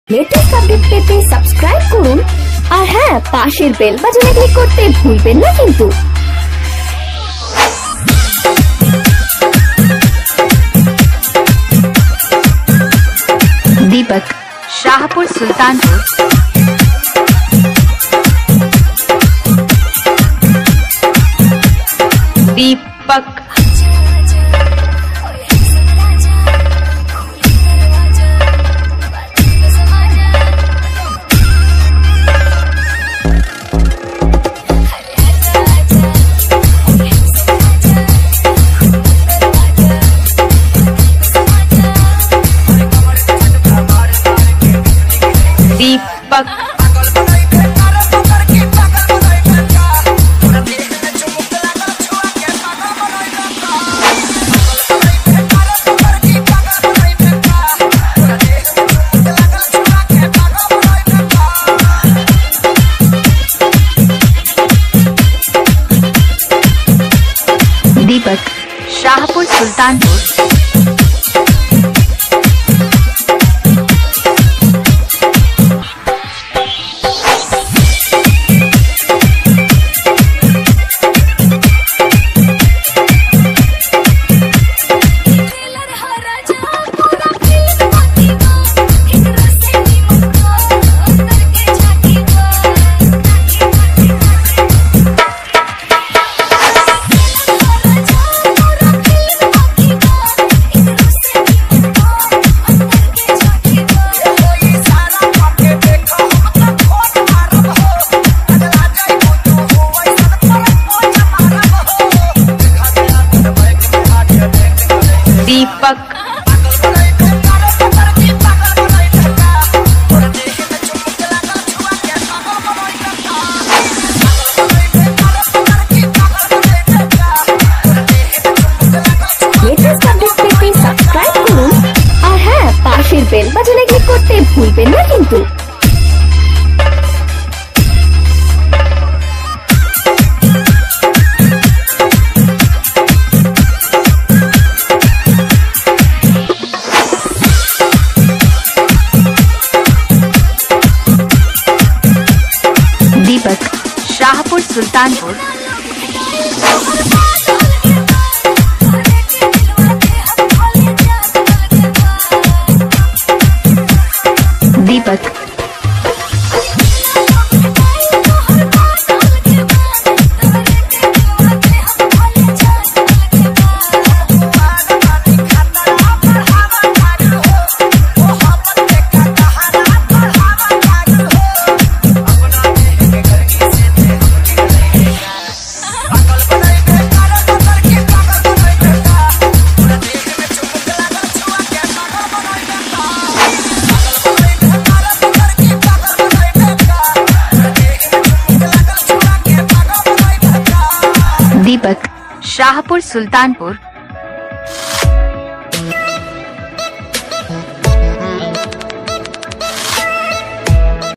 Latest update পেতে subscribe করুন আর হ্যাঁ পাশের বেল বাটনে ক্লিক করতে ভুলবেন না কিন্তু। दीपक शाहपुर सुल्तानपुर। दीपक दीपक दीपक शाहपुर सुल्तानपुर। दीपक লেটেস্ট আপডেট পেতে সাবস্ক্রাইব করুন আর হ্যাঁ পাশের বেল বাটনে ক্লিক করতে ভুলবেন না কিন্তু। दीपक शाहपुर सुल्तानपुर। दीपक दीपक शाहपुर सुल्तानपुर।